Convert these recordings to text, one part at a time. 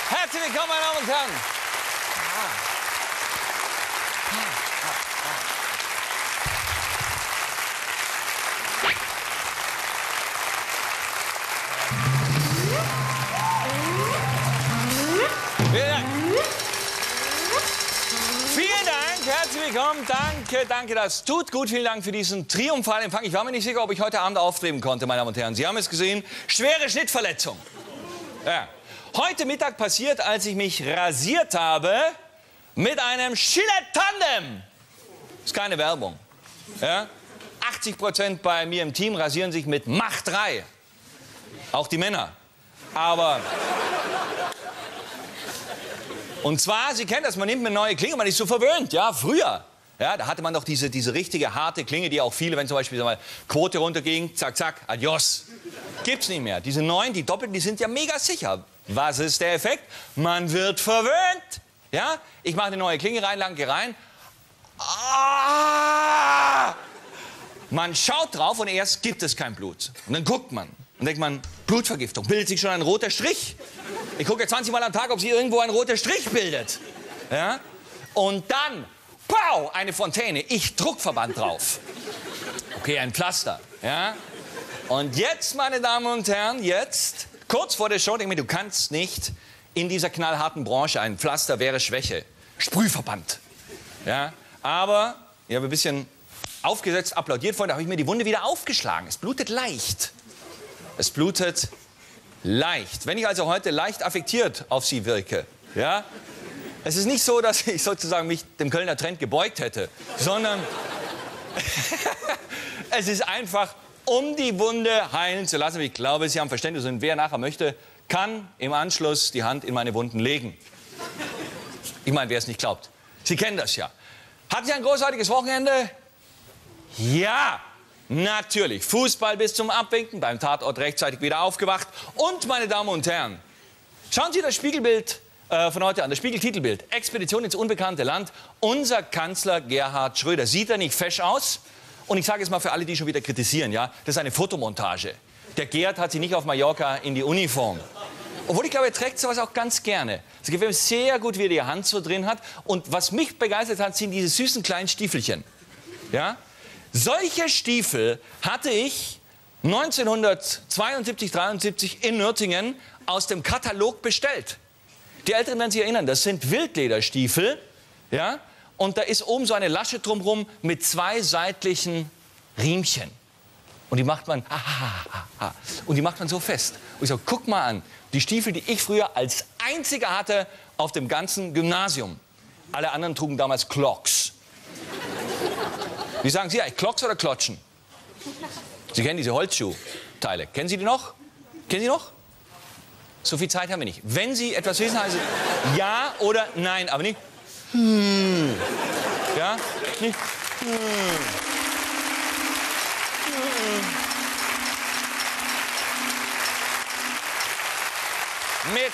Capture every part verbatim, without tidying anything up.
Herzlich willkommen, meine Damen und Herren. Vielen Dank. Vielen Dank, herzlich willkommen. Danke, danke, das tut gut. Vielen Dank für diesen triumphalen Empfang. Ich war mir nicht sicher, ob ich heute Abend auftreten konnte, meine Damen und Herren. Sie haben es gesehen, schwere Schnittverletzung. Ja. Heute Mittag passiert, als ich mich rasiert habe mit einem Gillette Tandem. Ist keine Werbung. Ja? achtzig Prozent bei mir im Team rasieren sich mit Mach drei. Auch die Männer. Aber... Und zwar, Sie kennen das, man nimmt eine neue Klinge, man ist so verwöhnt, ja, früher. Ja, da hatte man doch diese, diese richtige, harte Klinge, die auch viele, wenn zum Beispiel sag mal, Quote runterging, zack, zack, adios. Gibt's nicht mehr. Diese neuen, die doppelten, die sind ja mega sicher. Was ist der Effekt? Man wird verwöhnt. Ja, ich mache eine neue Klinge rein, lang, geh rein. Ah! Man schaut drauf und erst gibt es kein Blut. Und dann guckt man und denkt man, Blutvergiftung, bildet sich schon ein roter Strich. Ich gucke zwanzig Mal am Tag, ob sich irgendwo ein roter Strich bildet. Ja? Und dann, pow, eine Fontäne, ich Druckverband drauf. Okay, ein Pflaster. Ja? Und jetzt, meine Damen und Herren, jetzt, kurz vor der Show, denke ich mir, du kannst nicht in dieser knallharten Branche, ein Pflaster wäre Schwäche. Sprühverband. Ja? Aber ich habe ein bisschen aufgesetzt, applaudiert vorhin, da habe ich mir die Wunde wieder aufgeschlagen. Es blutet leicht. Es blutet leicht. Wenn ich also heute leicht affektiert auf Sie wirke, ja, es ist nicht so, dass ich sozusagen mich dem Kölner Trend gebeugt hätte, sondern es ist einfach, um die Wunde heilen zu lassen. Ich glaube, Sie haben Verständnis und wer nachher möchte, kann im Anschluss die Hand in meine Wunden legen. Ich meine, wer es nicht glaubt. Sie kennen das ja. Hatten Sie ein großartiges Wochenende? Ja! Natürlich, Fußball bis zum Abwinken, beim Tatort rechtzeitig wieder aufgewacht. Und, meine Damen und Herren, schauen Sie das Spiegelbild äh, von heute an, das Spiegel-Titelbild. Expedition ins unbekannte Land. Unser Kanzler Gerhard Schröder. Sieht er nicht fesch aus? Und ich sage es mal für alle, die schon wieder kritisieren, ja, das ist eine Fotomontage. Der Gerd hat sie nicht auf Mallorca in die Uniform. Obwohl ich glaube, er trägt sowas auch ganz gerne. Es gefällt mir sehr gut, wie er die Hand so drin hat. Und was mich begeistert hat, sind diese süßen kleinen Stiefelchen. Ja? Solche Stiefel hatte ich neunzehnhundertzweiundsiebzig, dreiundsiebzig in Nürtingen aus dem Katalog bestellt. Die Älteren werden sich erinnern, das sind Wildlederstiefel, ja, und da ist oben so eine Lasche drumherum mit zwei seitlichen Riemchen. Und die macht man, ah, ah, ah, und die macht man so fest. Und ich so, guck mal an, die Stiefel, die ich früher als einziger hatte auf dem ganzen Gymnasium. Alle anderen trugen damals Clogs. Wie sagen Sie eigentlich, Clogs oder Klotschen? Sie kennen diese Holzschuhteile. Kennen Sie die noch? Kennen Sie noch? So viel Zeit haben wir nicht. Wenn Sie etwas wissen, heißt es ja oder nein, aber nicht hm. Ja? Nicht hm. Hm. Mit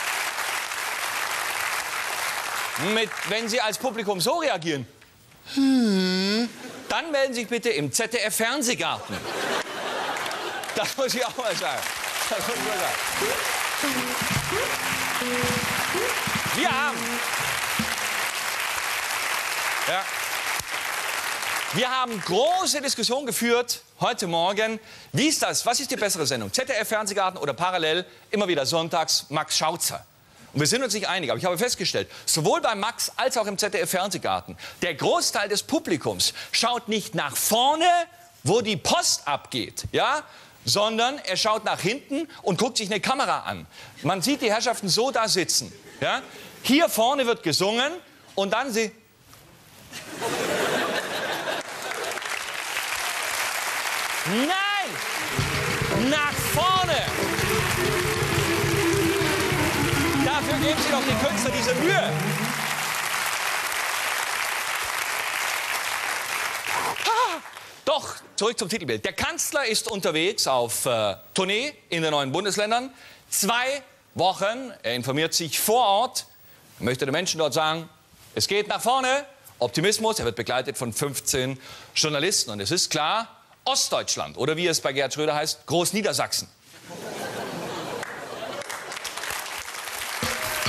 Mit, wenn Sie als Publikum so reagieren, hm, dann melden Sie sich bitte im Z D F-Fernsehgarten. Das muss ich auch mal sagen. Das muss ich mal sagen. Wir haben... Ja, wir haben große Diskussionen geführt heute Morgen. Wie ist das? Was ist die bessere Sendung? Z D F-Fernsehgarten oder parallel immer wieder sonntags Max Schauzer? Und wir sind uns nicht einig, aber ich habe festgestellt, sowohl bei Max als auch im Z D F-Fernsehgarten, der Großteil des Publikums schaut nicht nach vorne, wo die Post abgeht, ja, sondern er schaut nach hinten und guckt sich eine Kamera an. Man sieht die Herrschaften so da sitzen. Ja. Hier vorne wird gesungen und dann sie... Nein! Nach vorne! Dafür geben Sie doch den Künstlern diese Mühe. Ah, doch, zurück zum Titelbild. Der Kanzler ist unterwegs auf äh, Tournee in den neuen Bundesländern. Zwei Wochen. Er informiert sich vor Ort. Er möchte den Menschen dort sagen, es geht nach vorne. Optimismus. Er wird begleitet von fünfzehn Journalisten. Und es ist klar, Ostdeutschland oder wie es bei Gerhard Schröder heißt, Großniedersachsen.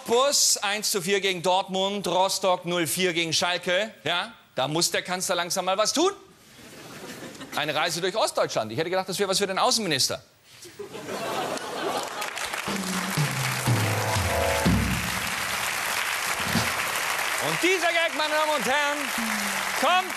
Cottbus eins zu vier gegen Dortmund, Rostock null vier gegen Schalke. Ja, da muss der Kanzler langsam mal was tun. Eine Reise durch Ostdeutschland. Ich hätte gedacht, das wäre was für den Außenminister. Und dieser Gag, meine Damen und Herren, kommt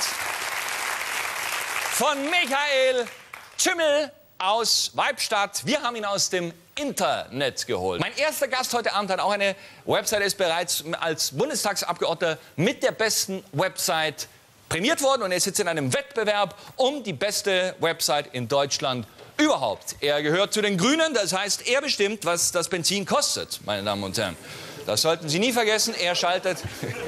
von Michael Tschümmel aus Weibstadt. Wir haben ihn aus dem Internet geholt. Mein erster Gast heute Abend hat auch eine Website, ist bereits als Bundestagsabgeordneter mit der besten Website prämiert worden. Und er sitzt in einem Wettbewerb um die beste Website in Deutschland überhaupt. Er gehört zu den Grünen, das heißt, er bestimmt, was das Benzin kostet, meine Damen und Herren. Das sollten Sie nie vergessen. Er schaltet,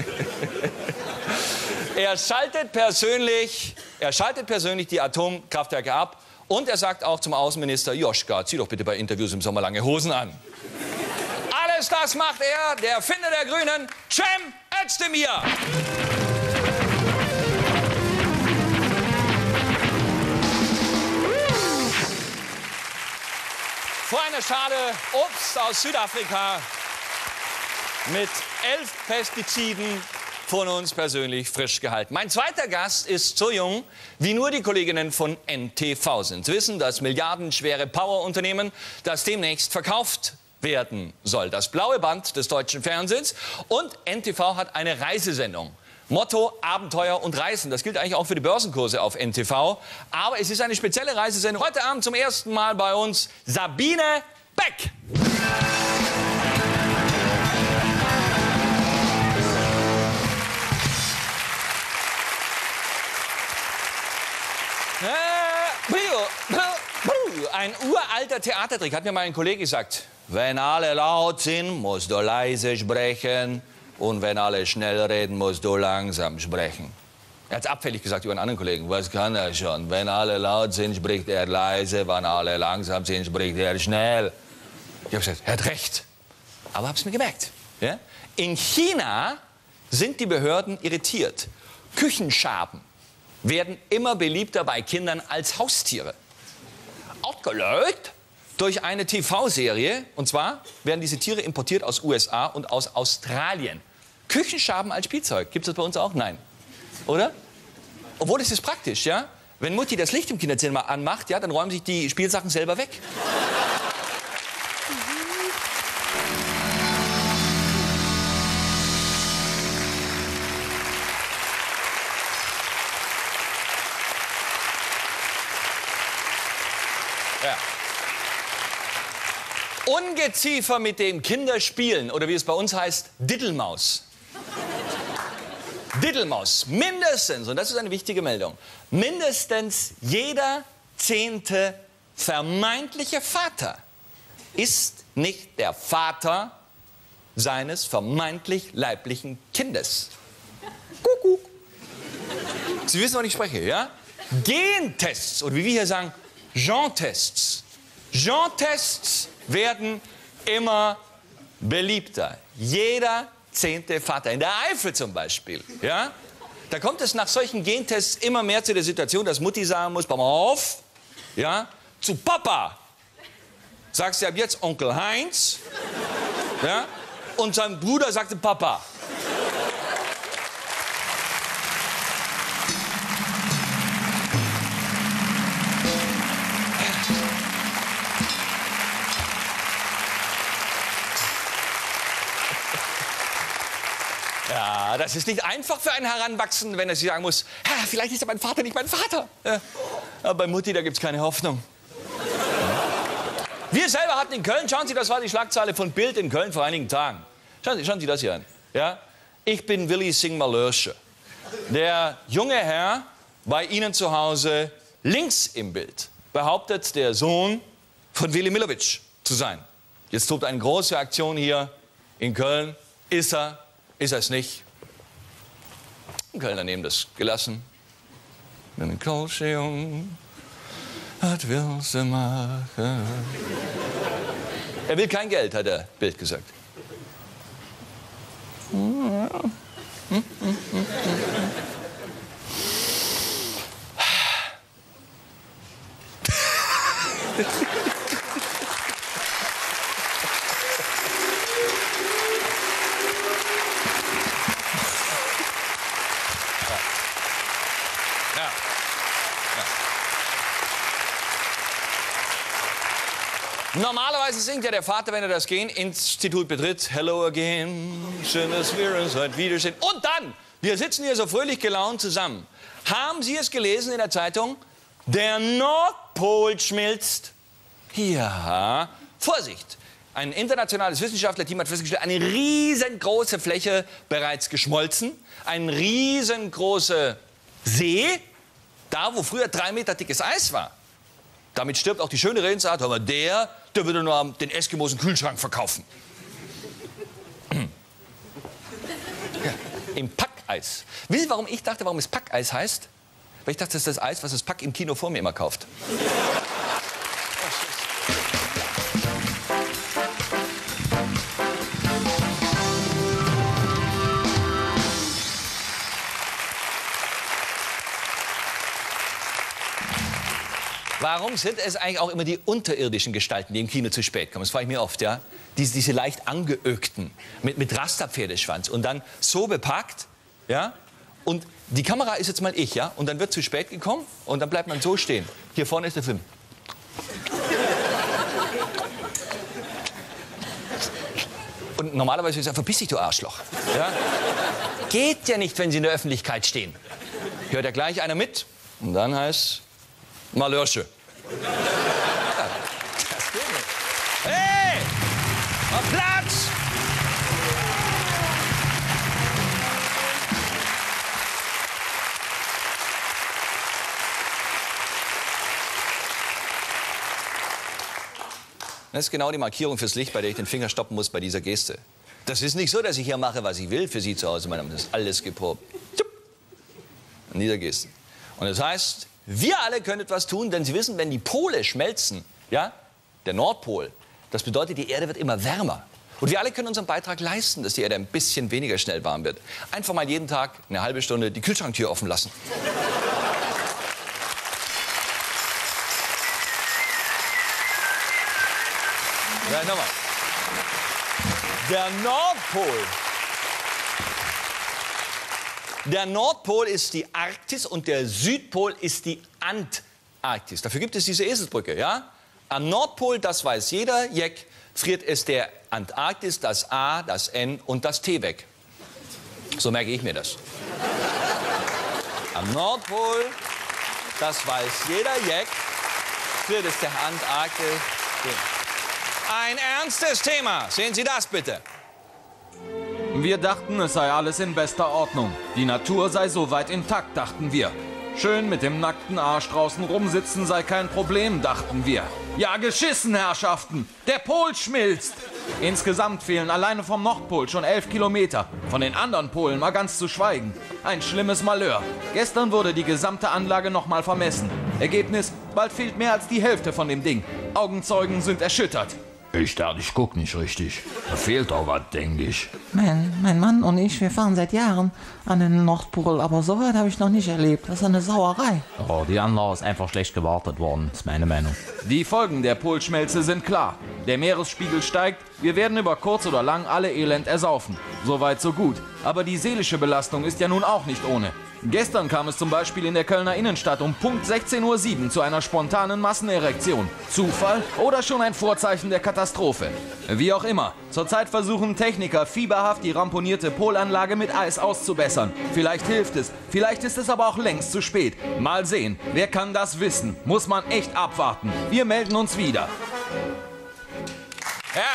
er schaltet persönlich, er schaltet persönlich die Atomkraftwerke ab. Und er sagt auch zum Außenminister, Joschka, zieh doch bitte bei Interviews im Sommer lange Hosen an. Alles das macht er, der Erfinder der Grünen, Cem Özdemir. Vor einer Schale Obst aus Südafrika mit elf Pestiziden von uns persönlich frisch gehalten. Mein zweiter Gast ist so jung, wie nur die Kolleginnen von N T V sind. Sie wissen, das milliardenschwere Powerunternehmen, das demnächst verkauft werden soll. Das blaue Band des deutschen Fernsehens. Und N T V hat eine Reisesendung. Motto Abenteuer und Reisen. Das gilt eigentlich auch für die Börsenkurse auf N T V. Aber es ist eine spezielle Reisesendung. Heute Abend zum ersten Mal bei uns Sabine Beck. Ein uralter Theatertrick, hat mir mal ein Kollege gesagt. Wenn alle laut sind, musst du leise sprechen. Und wenn alle schnell reden, musst du langsam sprechen. Er hat es abfällig gesagt über einen anderen Kollegen. Was kann er schon? Wenn alle laut sind, spricht er leise. Wenn alle langsam sind, spricht er schnell. Ich habe gesagt, er hat recht. Aber habe es mir gemerkt. Ja? In China sind die Behörden irritiert. Küchenschaben werden immer beliebter bei Kindern als Haustiere. Ausgelöst durch eine T V-Serie. Und zwar werden diese Tiere importiert aus U S A und aus Australien. Küchenschaben als Spielzeug. Gibt es das bei uns auch? Nein. Oder? Obwohl, es ist praktisch, ja? Wenn Mutti das Licht im Kinderzimmer anmacht, ja, dann räumen sich die Spielsachen selber weg. Ja. Ungeziefer, mit dem Kinder spielen, oder wie es bei uns heißt, Diddelmaus. Diddelmaus. Mindestens, und das ist eine wichtige Meldung, mindestens jeder zehnte vermeintliche Vater ist nicht der Vater seines vermeintlich leiblichen Kindes. Kuckuck. Sie wissen, was ich spreche, ja? Gentests, oder wie wir hier sagen, Gentests. Gentests werden immer beliebter. Jeder zehnte Vater. In der Eifel zum Beispiel. Ja? Da kommt es nach solchen Gentests immer mehr zu der Situation, dass Mutti sagen muss, pass mal auf, ja? Zu Papa. Sagst du ab jetzt Onkel Heinz. Ja? Und sein Bruder sagte Papa. Ja, das ist nicht einfach für einen Heranwachsenden, wenn er sich sagen muss, ha, vielleicht ist ja mein Vater nicht mein Vater. Ja. Aber bei Mutti, da gibt es keine Hoffnung. Wir selber hatten in Köln, schauen Sie, das war die Schlagzeile von Bild in Köln vor einigen Tagen. Schauen Sie, schauen Sie das hier an. Ja? Ich bin Willi Singmalörsche. Der junge Herr bei Ihnen zu Hause links im Bild behauptet, der Sohn von Willy Millowitsch zu sein. Jetzt tobt eine große Aktion hier in Köln. Ist er? Ist er es nicht? Die Kölner nehmen das gelassen. Eine Kolschung, was willst du machen? Er will kein Geld, hat der Bild gesagt. Ja. Normalerweise singt ja der Vater, wenn er das Gen-Institut betritt, Hello again, schön, dass wir uns heute wiedersehen. Und dann, wir sitzen hier so fröhlich gelaunt zusammen. Haben Sie es gelesen in der Zeitung? Der Nordpol schmilzt. Ja, Vorsicht. Ein internationales Wissenschaftlerteam hat festgestellt, eine riesengroße Fläche bereits geschmolzen. Ein riesengroßer See, da wo früher drei Meter dickes Eis war. Damit stirbt auch die schöne Redensart, aber der, der würde nur den Eskimos einen Kühlschrank verkaufen. Ja, im Packeis. Wissen Sie, warum ich dachte, warum es Packeis heißt? Weil ich dachte, das ist das Eis, was das Pack im Kino vor mir immer kauft. Warum sind es eigentlich auch immer die unterirdischen Gestalten, die im Kino zu spät kommen? Das frage ich mir oft, ja. Diese, diese leicht angeögten, mit, mit Rasterpferdeschwanz und dann so bepackt, ja. Und die Kamera ist jetzt mal ich, ja. Und dann wird zu spät gekommen und dann bleibt man so stehen. Hier vorne ist der Film. Und normalerweise ist es einfach, verpiss dich, du Arschloch. Ja? Geht ja nicht, wenn Sie in der Öffentlichkeit stehen. Hört ja gleich einer mit und dann heißt Malörsche. Ja, das geht nicht. Hey! Auf Platz! Das ist genau die Markierung fürs Licht, bei der ich den Finger stoppen muss bei dieser Geste. Das ist nicht so, dass ich hier mache, was ich will für Sie zu Hause. Meine Damen, das ist alles geprobt. An dieser Geste. Und das heißt, wir alle können etwas tun, denn Sie wissen, wenn die Pole schmelzen, ja, der Nordpol, das bedeutet, die Erde wird immer wärmer. Und wir alle können unseren Beitrag leisten, dass die Erde ein bisschen weniger schnell warm wird. Einfach mal jeden Tag eine halbe Stunde die Kühlschranktür offen lassen. Ja, nochmal. Der Nordpol. Der Nordpol ist die Arktis und der Südpol ist die Antarktis. Dafür gibt es diese Eselsbrücke, ja? Am Nordpol, das weiß jeder, Jeck, friert es der Antarktis, das A, das N und das T weg. So merke ich mir das. Am Nordpol, das weiß jeder, Jeck, friert es der Antarktis. Ein ernstes Thema. Sehen Sie das bitte. Wir dachten, es sei alles in bester Ordnung. Die Natur sei soweit intakt, dachten wir. Schön mit dem nackten Arsch draußen rumsitzen sei kein Problem, dachten wir. Ja, geschissen, Herrschaften! Der Pol schmilzt! Insgesamt fehlen alleine vom Nordpol schon elf Kilometer. Von den anderen Polen mal ganz zu schweigen. Ein schlimmes Malheur. Gestern wurde die gesamte Anlage nochmal vermessen. Ergebnis, bald fehlt mehr als die Hälfte von dem Ding. Augenzeugen sind erschüttert. Ich dachte, ich guck nicht richtig. Da fehlt doch was, denke ich. Mein, mein Mann und ich, wir fahren seit Jahren an den Nordpol, aber so weit habe ich noch nicht erlebt. Das ist eine Sauerei. Oh, die Anlage ist einfach schlecht gewartet worden, ist meine Meinung. Die Folgen der Polschmelze sind klar. Der Meeresspiegel steigt, wir werden über kurz oder lang alle Elend ersaufen. Soweit so gut. Aber die seelische Belastung ist ja nun auch nicht ohne. Gestern kam es zum Beispiel in der Kölner Innenstadt um Punkt sechzehn Uhr sieben zu einer spontanen Massenerektion. Zufall oder schon ein Vorzeichen der Katastrophe? Wie auch immer, zurzeit versuchen Techniker fieberhaft die ramponierte Polanlage mit Eis auszubessern. Vielleicht hilft es, vielleicht ist es aber auch längst zu spät. Mal sehen, wer kann das wissen? Muss man echt abwarten. Wir melden uns wieder. Ja.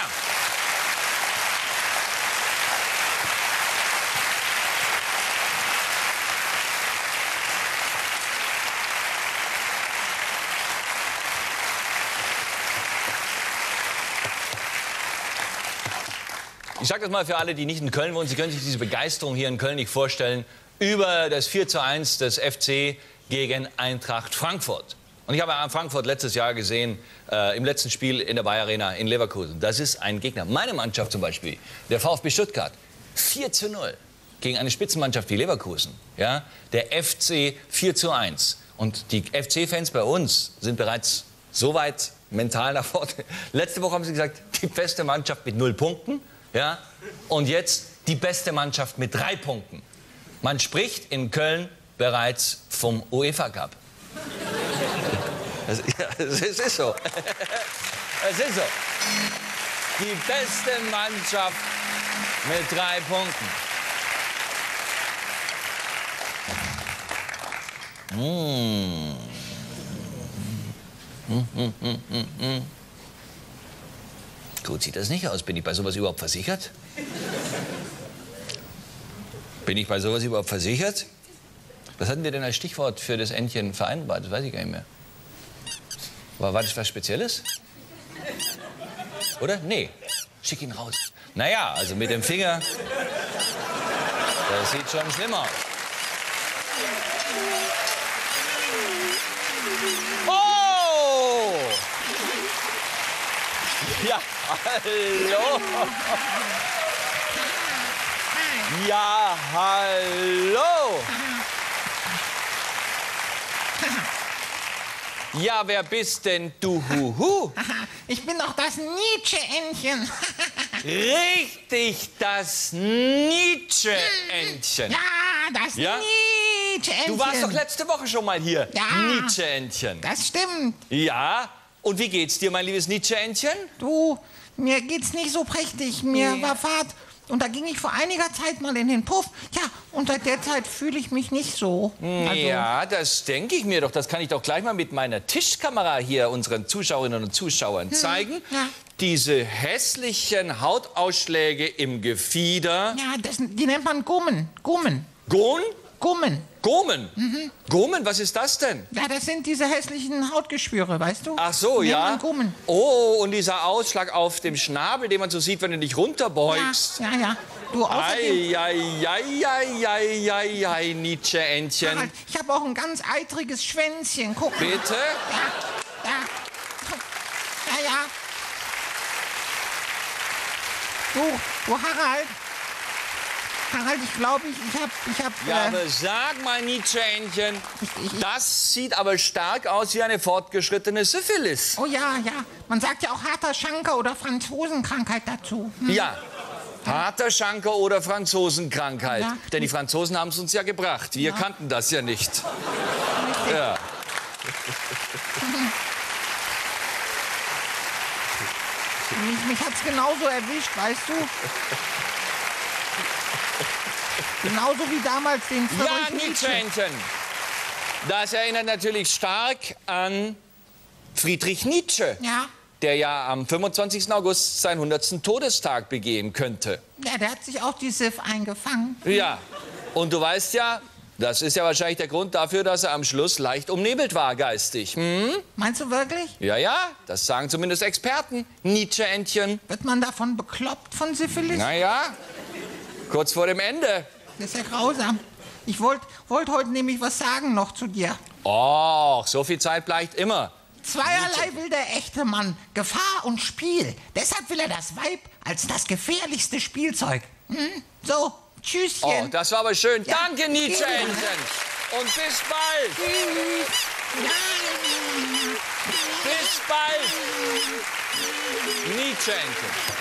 Ich sage das mal für alle, die nicht in Köln wohnen. Sie können sich diese Begeisterung hier in Köln nicht vorstellen über das vier zu eins des F C gegen Eintracht Frankfurt. Und ich habe Frankfurt letztes Jahr gesehen, äh, im letzten Spiel in der Bayer Arena in Leverkusen. Das ist ein Gegner. Meine Mannschaft zum Beispiel, der VfB Stuttgart, vier zu null gegen eine Spitzenmannschaft wie Leverkusen. Ja? Der F C vier zu eins. Und die F C-Fans bei uns sind bereits so weit mental nach vorne. Letzte Woche haben sie gesagt, die beste Mannschaft mit null Punkten. Ja? Und jetzt die beste Mannschaft mit drei Punkten. Man spricht in Köln bereits vom UEFA Cup. Es, ja, es ist so. Es ist so. Die beste Mannschaft mit drei Punkten. Mmh. Hm, hm, hm, hm, hm. Gut sieht das nicht aus. Bin ich bei sowas überhaupt versichert? Bin ich bei sowas überhaupt versichert? Was hatten wir denn als Stichwort für das Entchen vereinbart? Das weiß ich gar nicht mehr. War, war das was Spezielles? Oder? Nee. Schick ihn raus. Naja, also mit dem Finger. Das sieht schon schlimm aus. Oh! Ja, hallo. Ja, hallo. Ja, wer bist denn du, Huhu? Ich bin doch das Nietzsche-Entchen. Richtig, das Nietzsche-Entchen. Ja, das Ja? Nietzsche-Entchen. Du warst doch letzte Woche schon mal hier. Ja. Nietzsche-Entchen. Das stimmt. Ja, und wie geht's dir, mein liebes Nietzsche-Entchen? Du, mir geht's nicht so prächtig. Mir Ja. war Fahrt. Und da ging ich vor einiger Zeit mal in den Puff. Ja, und seit der Zeit fühle ich mich nicht so. Also, Ja, das denke ich mir doch. Das kann ich doch gleich mal mit meiner Tischkamera hier unseren Zuschauerinnen und Zuschauern zeigen. ja. Diese hässlichen Hautausschläge im Gefieder. ja, das, die nennt man Gummen. Gummen. Gon? Gummen. Gomen? Gomen, was ist das denn? Ja, das sind diese hässlichen Hautgeschwüre, weißt du? Ach so, Nennt ja. man Gummen. Oh, und dieser Ausschlag auf dem Schnabel, den man so sieht, wenn du dich runterbeugst. Ja, ja, ja. Du, außerdem... Ei, ei, ei, ei, ei, ei, ei, Nietzsche-Entchen. Harald, ich habe auch ein ganz eitriges Schwänzchen. Guck mal. Bitte? Ja, ja. Ja, ja. Du, du Harald. Harald, ich glaube, ich, ich hab, ich hab, Ja, äh, aber sag mal, Nietzsche-Entchen, ich- ich- das sieht aber stark aus wie eine fortgeschrittene Syphilis. oh ja, ja. Man sagt ja auch harter Schanker oder Franzosenkrankheit dazu. Hm? Ja, harter Schanker oder Franzosenkrankheit. Ja. Denn die Franzosen haben es uns ja gebracht. Wir kannten das ja nicht. Ja. Mich, mich hat's genauso erwischt, weißt du? Genauso wie damals den Ja, verrückten Nietzsche. Nietzsche-Entchen. Das erinnert natürlich stark an Friedrich Nietzsche, Ja, der ja am fünfundzwanzigsten August seinen hundertsten Todestag begehen könnte. ja, der hat sich auch die Sif eingefangen. Ja, und du weißt ja, das ist ja wahrscheinlich der Grund dafür, dass er am Schluss leicht umnebelt war geistig. Hm? Meinst du wirklich? Ja, ja, das sagen zumindest Experten. Nietzsche-Entchen. Wird man davon bekloppt von Syphilis? Naja, kurz vor dem Ende. Das ist ja grausam. Ich wollte wollt heute nämlich was sagen noch zu dir. Och, so viel Zeit bleibt immer. Zweierlei will der echte Mann. Gefahr und Spiel. Deshalb will er das Weib als das gefährlichste Spielzeug. Hm? So, tschüsschen. Oh, das war aber schön. Ja. Danke, Nietzsche-Entchen. Und bis bald. Bis bald. Nietzsche-Entchen.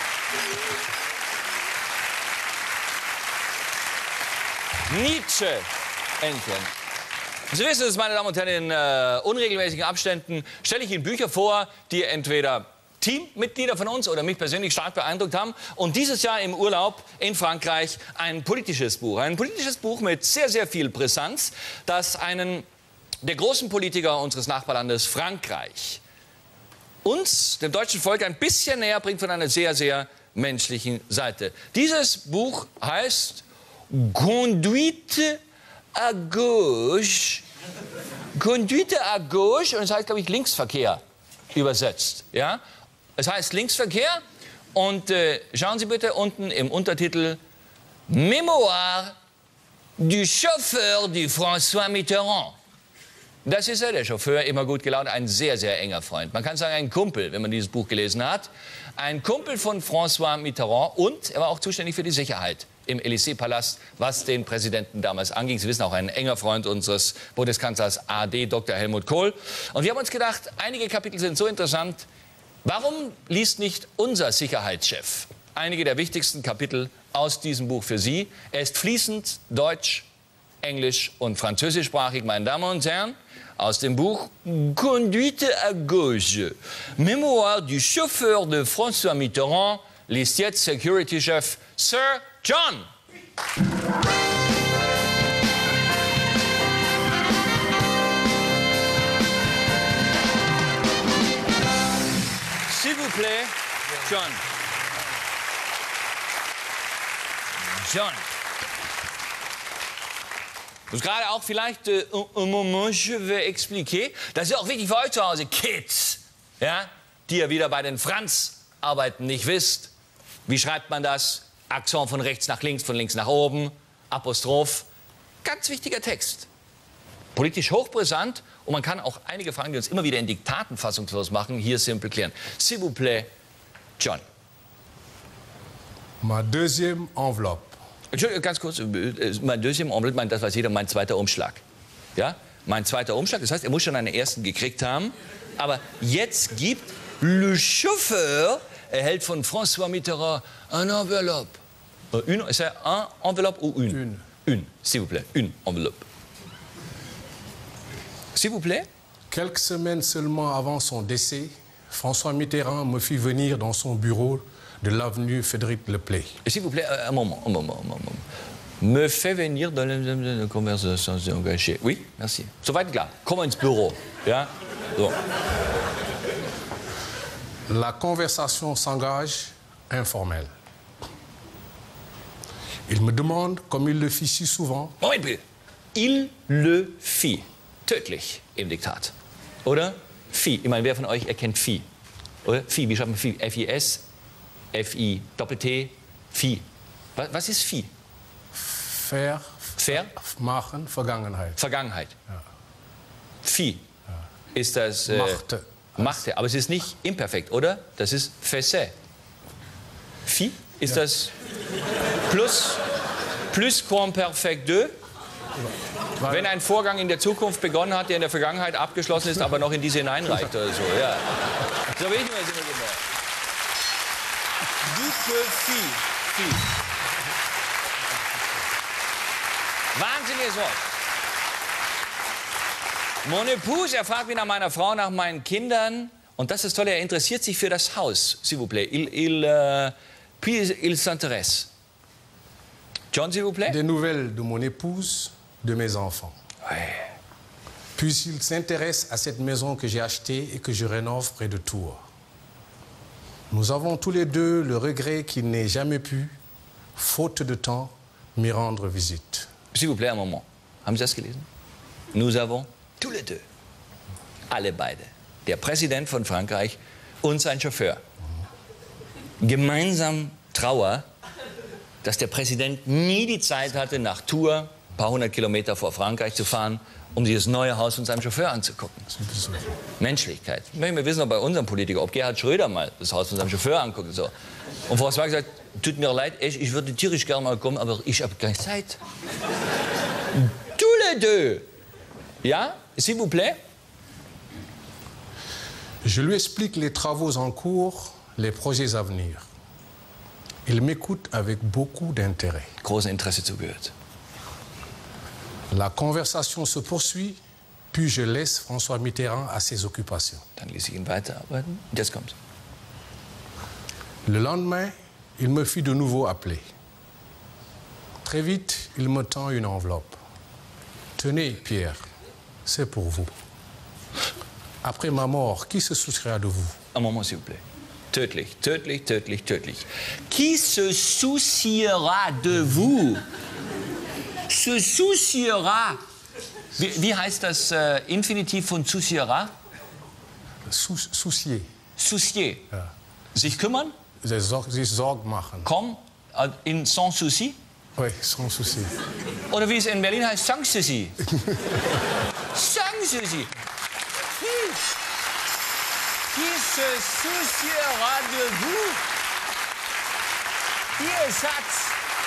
Nietzsche-Entchen. Sie wissen es, meine Damen und Herren, in äh, unregelmäßigen Abständen stelle ich Ihnen Bücher vor, die entweder Teammitglieder von uns oder mich persönlich stark beeindruckt haben. Und dieses Jahr im Urlaub in Frankreich ein politisches Buch. Ein politisches Buch mit sehr, sehr viel Brisanz, das einen der großen Politiker unseres Nachbarlandes Frankreich uns, dem deutschen Volk, ein bisschen näher bringt von einer sehr, sehr menschlichen Seite. Dieses Buch heißt Conduite à gauche. Conduite à gauche, und es heißt, glaube ich, Linksverkehr übersetzt. Ja? Es heißt Linksverkehr, und äh, schauen Sie bitte unten im Untertitel Mémoire du Chauffeur du François Mitterrand. Das ist er, der Chauffeur, immer gut gelaunt, ein sehr, sehr enger Freund. Man kann sagen, ein Kumpel, wenn man dieses Buch gelesen hat. Ein Kumpel von François Mitterrand, und er war auch zuständig für die Sicherheit im Élysée-Palast, was den Präsidenten damals anging. Sie wissen, auch ein enger Freund unseres Bundeskanzlers A D, Doktor Helmut Kohl. Und wir haben uns gedacht, einige Kapitel sind so interessant, warum liest nicht unser Sicherheitschef einige der wichtigsten Kapitel aus diesem Buch für Sie? Er ist fließend Deutsch englisch und französischsprachig, meine Damen und Herren, aus dem Buch Conduite à gauche. Mémoire du chauffeur de François Mitterrand, liest jetzt Security-Chef Sir John. S'il vous plaît, John. John. Und gerade auch vielleicht, äh, un moment, je vais expliquer. Das ist auch wichtig für euch zu Hause, Kids, ja, die ihr wieder bei den Franz arbeiten nicht wisst. Wie schreibt man das? Akzent von rechts nach links, von links nach oben, Apostroph. Ganz wichtiger Text. Politisch hochbrisant und man kann auch einige Fragen, die uns immer wieder in Diktaten fassungslos machen, hier simpel klären. S'il vous plaît, John. Ma deuxième enveloppe. Entschuldigung, ganz kurz, mein deuxième enveloppe, mein, das weiß jeder, mein zweiter Umschlag. Ja? Mein zweiter Umschlag, das heißt, er muss schon einen ersten gekriegt haben. Aber jetzt gibt le chauffeur, erhält von François Mitterrand eine enveloppe. Une, ist er un enveloppe ou une? Une. Une, s'il vous plaît, une enveloppe. S'il vous plaît. Quelques semaines seulement avant son décès, François Mitterrand me fit venir dans son bureau de l'avenue Frédéric Leplay. S'il vous plaît, un moment, un moment, un moment. Me fait venir dans la conversation engagée. Oui, merci. Soweit klar. Komm ins Büro. Ja? So. La conversation s'engage informelle. Il me demande, comme il le fit si souvent, Moment bitte. Il le fit. Tödlich im Diktat. Oder? Fi. Ich meine, wer von euch erkennt Fi? Oder? Fi, wie schreibt man Fi? F I S, F I, Doppel-T, Fi. Was, was ist Fi? faire, Fair? machen, Vergangenheit. Vergangenheit. Ja. Fi. Ist das... Äh, Machte. Machte. Aber es ist nicht imperfekt, oder? Das ist faisait. Fi? Ist Ja. das plus, plus Quamperfekt de? Weil- Wenn ein Vorgang in der Zukunft begonnen hat, der in der Vergangenheit abgeschlossen ist, aber noch in diese hineinreicht oder so. Ja. So will ich mir das immer gemerkt. Du peux fi. Fi. Wahnsinniges Wort. Mon épouse, er fragt mich nach meiner Frau, nach meinen Kindern. Und das ist toll, er interessiert sich für das Haus, s'il vous plaît. Il, il, euh, puis il s'intéresse. John, s'il vous plaît. Des nouvelles de mon épouse, de mes enfants. Ouais. Puis il s'intéresse à cette maison que j'ai achetée et que je rénove près de Tours. Nous avons tous les deux le regret qu'il n'ait jamais pu, faute de temps, m'y rendre visite. S'il vous plaît, un moment. Haben Sie das gelesen? Nous avons tous les deux, alle beide, der Präsident von Frankreich und sein Chauffeur, gemeinsam Trauer, dass der Präsident nie die Zeit hatte, nach Tours, ein paar hundert Kilometer vor Frankreich zu fahren, um sich das neue Haus von seinem Chauffeur anzugucken. Menschlichkeit. Ich möchte mal wissen, ob bei unserem Politiker, ob Gerhard Schröder mal das Haus von seinem Chauffeur anguckt. Und so. Und Frau Swag sagt, tut mir leid, ich, ich würde tierisch gerne mal kommen, aber ich habe keine Zeit. Tous les deux. Ja, s'il vous plaît. Je lui explique les travaux en cours, les projets à venir. Il m'écoute avec beaucoup d'intérêt. Großes Interesse zugehört. La conversation se poursuit, puis je laisse François Mitterrand à ses occupations. Dann ließ ich ihn weiterarbeiten. Und jetzt kommt's. Le lendemain, il me fit de nouveau appeler. Très vite, il me tend une enveloppe. Tenez, Pierre, c'est pour vous. Après ma mort, qui se souciera de vous? Un moment, s'il vous plaît. Tödlich, tödlich, tödlich, tödlich. Qui se souciera de vous? Se souciera. Wie, wie heißt das äh, Infinitiv von souciera? Sou soucier. Soucier. Ja. Sich kümmern? Sich Sorg- sich Sorgen machen. Komm, äh, in sans souci? Oui, sans souci. Oder wie es in Berlin heißt, sans souci. Sans souci. Qui, qui se souciera de vous? Ihr Satz.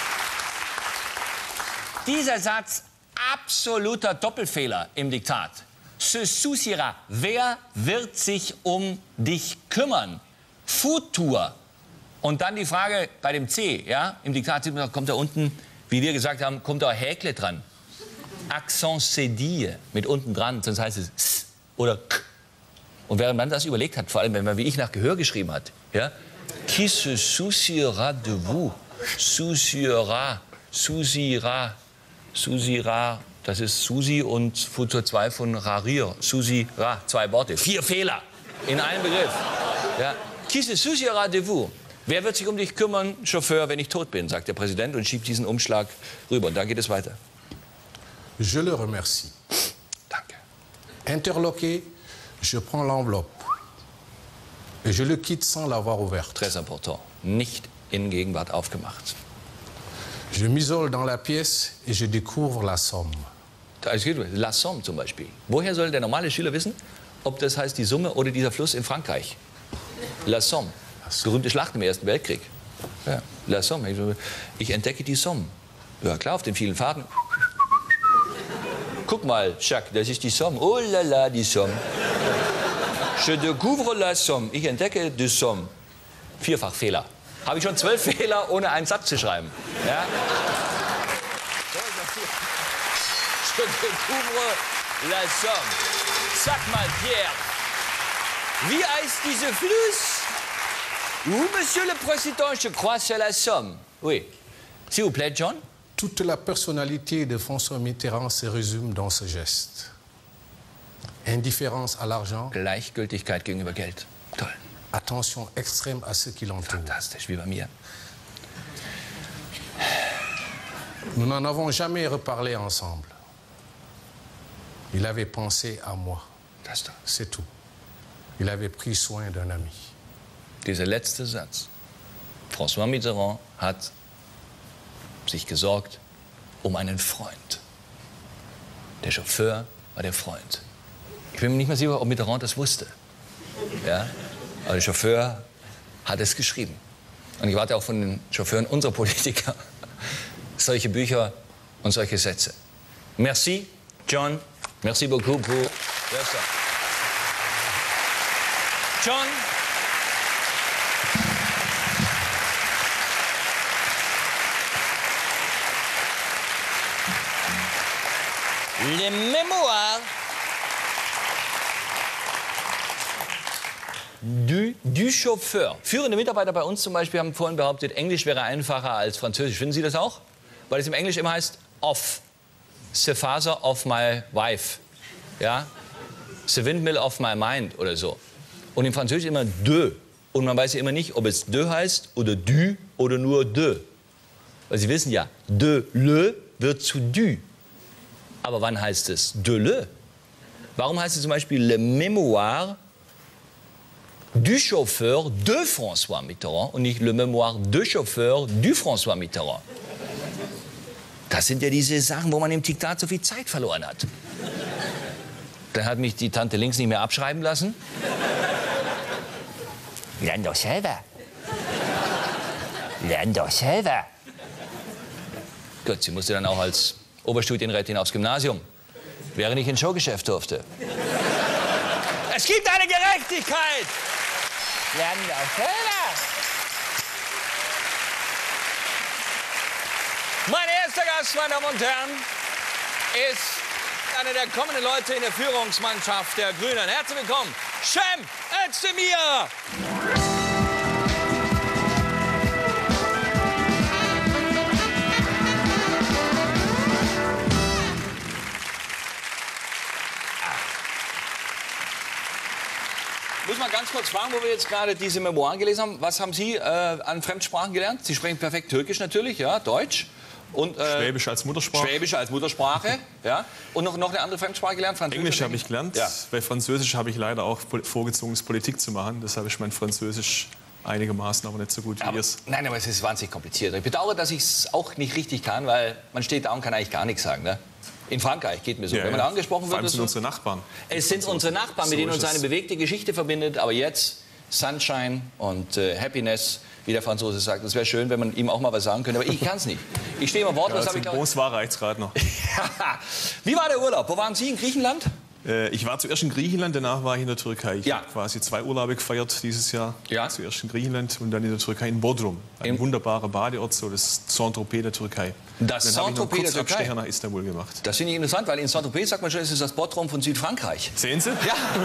Dieser Satz, absoluter Doppelfehler im Diktat. Se souciera. Wer wird sich um dich kümmern? Futur. Und dann die Frage bei dem C, ja, im Diktat kommt da unten, wie wir gesagt haben, kommt da Häkle dran. Accent cédille mit unten dran, sonst heißt es s oder k. Und während man das überlegt hat, vor allem wenn man wie ich nach Gehör geschrieben hat, ja, qui se souciera de vous, souciera, souciera, souciera, das ist Susi und Futur zwei von Rarir, souciera, zwei Worte, vier Fehler in einem Begriff. Ja. Qui se souciera de vous? Wer wird sich um dich kümmern, Chauffeur, wenn ich tot bin, sagt der Präsident und schiebt diesen Umschlag rüber. Und dann geht es weiter. Je le remercie. Danke. Interloqué, je prends l'enveloppe et je le quitte sans l'avoir ouverte. Très important. Nicht in Gegenwart aufgemacht. Je m'isole dans la pièce et je découvre la somme. La Somme zum Beispiel. Woher soll der normale Schüler wissen, ob das heißt die Summe oder dieser Fluss in Frankreich? La Somme. Berühmte Schlacht im Ersten Weltkrieg. Ja, La Somme. Ich entdecke die Somme. Ja klar, auf den vielen Faden. Guck mal, Jacques, das ist die Somme. Oh la la, die Somme. Je découvre la Somme. Ich entdecke die Somme. Vierfach Fehler. Habe ich schon zwölf Fehler, ohne einen Satz zu schreiben. Ja? Je découvre la Somme. Sag mal, Pierre, wie heißt dieser Fluss? Oui, Monsieur le Président, je crois c'est la Somme. Oui. S'il vous plaît, John. Toute la personnalité de François Mitterrand se résume dans ce geste. Indifférence à l'argent. Gleichgültigkeit gegenüber Geld. Toll. Attention extrême à ceux qui l'entourent. Fantastisch, wie bei mir. Nous n'en avons jamais reparlé ensemble. Il avait pensé à moi. C'est tout. Il avait pris soin d'un ami. Dieser letzte Satz. François Mitterrand hat sich gesorgt um einen Freund. Der Chauffeur war der Freund. Ich bin mir nicht mehr sicher, ob Mitterrand das wusste. Ja? Aber der Chauffeur hat es geschrieben. Und ich warte auch von den Chauffeuren unserer Politiker solche Bücher und solche Sätze. Merci, John. Merci beaucoup pour ça. John. Les Mémoires du, du Chauffeur. Führende Mitarbeiter bei uns zum Beispiel haben vorhin behauptet, Englisch wäre einfacher als Französisch. Finden Sie das auch? Weil es im Englisch immer heißt off. The father of my wife. Ja? The windmill of my mind oder so. Und im Französisch immer de. Und man weiß ja immer nicht, ob es de heißt oder du oder nur de. Weil Sie wissen ja, de le wird zu du. Aber wann heißt es de le? Warum heißt es zum Beispiel le mémoire du chauffeur de François Mitterrand und nicht le mémoire de chauffeur du François Mitterrand? Das sind ja diese Sachen, wo man im Diktat so viel Zeit verloren hat. Dann hat mich die Tante links nicht mehr abschreiben lassen. Lern doch selber. Lern doch selber. Gut, sie musste dann auch als Oberstudienrätin aufs Gymnasium, während ich ins Showgeschäft durfte. Es gibt eine Gerechtigkeit! Lern doch selber! Mein erster Gast, meine Damen und Herren, ist einer der kommenden Leute in der Führungsmannschaft der Grünen. Herzlich willkommen, Cem Özdemir! Muss mal ganz kurz fragen, wo wir jetzt gerade diese Memoiren gelesen haben. Was haben Sie äh, an Fremdsprachen gelernt? Sie sprechen perfekt Türkisch natürlich, ja, Deutsch. Und, äh, Schwäbisch als Muttersprache. Schwäbisch als Muttersprache, ja. Und noch, noch eine andere Fremdsprache gelernt? Französisch? Englisch habe ich gelernt. Ja. Bei Französisch habe ich leider auch vorgezogen, Politik zu machen. Deshalb ist mein Französisch einigermaßen, aber nicht so gut wie aber, es. Nein, aber es ist wahnsinnig kompliziert. Ich bedauere, dass ich es auch nicht richtig kann, weil man steht da und kann eigentlich gar nichts sagen. Ne? In Frankreich geht mir so. Ja, Wenn man ja. angesprochen Vor wird, allem sind so. unsere Nachbarn. Es sind unsere Nachbarn, mit So denen uns ist eine es. bewegte Geschichte verbindet. Aber jetzt Sunshine und äh, Happiness, wie der Franzose sagt. Es wäre schön, wenn man ihm auch mal was sagen könnte. Aber ich kann es nicht. Ich stehe immer wortlos. Ja, hab ich zum Bons war reicht's gerade noch. Wie war der Urlaub? Wo waren Sie? In Griechenland? Äh, ich war zuerst in Griechenland, danach war ich in der Türkei. Ich Ja. habe quasi zwei Urlaube gefeiert dieses Jahr. Ja. Zuerst in Griechenland und dann in der Türkei in Bodrum. Ein Im- wunderbarer Badeort, so das Saint-Tropez der Türkei. Das Dann habe ich noch Saint-Tropez kurz der Türkei? Abstecher nach Istanbul gemacht. Das finde ich interessant, weil in Saint-Tropez sagt man schon, es ist das Bodrum von Südfrankreich. Sehen Sie? Ja.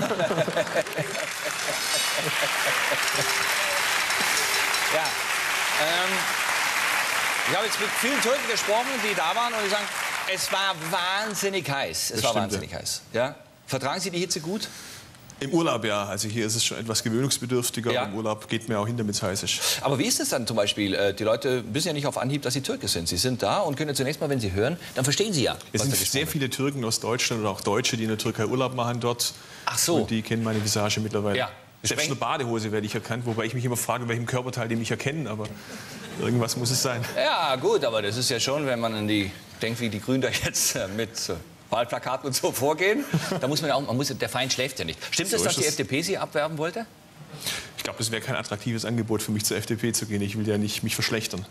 ja. Ähm, ich habe jetzt mit vielen Türken gesprochen, die da waren, und die sagen, es war wahnsinnig heiß. Es Das war stimmt, wahnsinnig heiß. Ja? Vertragen Sie die Hitze gut? Im Urlaub ja. Also hier ist es schon etwas gewöhnungsbedürftiger. Ja. Im Urlaub geht mir auch hin, damit es heiß ist. Aber wie ist es dann zum Beispiel? äh, Die Leute wissen ja nicht auf Anhieb, dass sie Türke sind. Sie sind da und können zunächst mal, wenn sie hören, dann verstehen sie ja, Es was sind da gesprochen sehr wird. viele Türken aus Deutschland oder auch Deutsche, die in der Türkei Urlaub machen dort. Ach so. Und die kennen meine Visage mittlerweile. Ja. Selbst in der Badehose werde ich erkannt, wobei ich mich immer frage, in welchem Körperteil die mich erkennen. Aber irgendwas muss es sein. Ja, gut, aber das ist ja schon, wenn man an die denkt, wie die Grünen da jetzt äh, mit äh, Wahlplakaten und so vorgehen, da muss man ja auch, man muss, der Feind schläft ja nicht. Stimmt So es, dass ist die es. F D P Sie abwerben wollte? Ich glaube, das wäre kein attraktives Angebot für mich, zur F D P zu gehen. Ich will ja nicht mich verschlechtern.